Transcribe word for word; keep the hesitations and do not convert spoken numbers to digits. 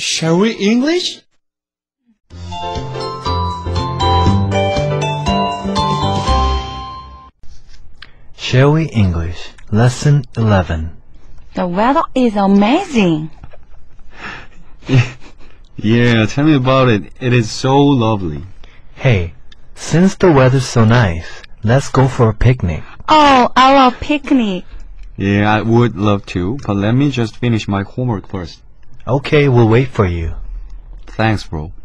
Shall we English? Shall we English? Lesson eleven. The weather is amazing. Yeah, tell me about it. It is so lovely. Hey, since the weather's so nice, let's go for a picnic. Oh, I love picnic. Yeah, I would love to, but let me just finish my homework first. Okay, we'll wait for you. Thanks, bro.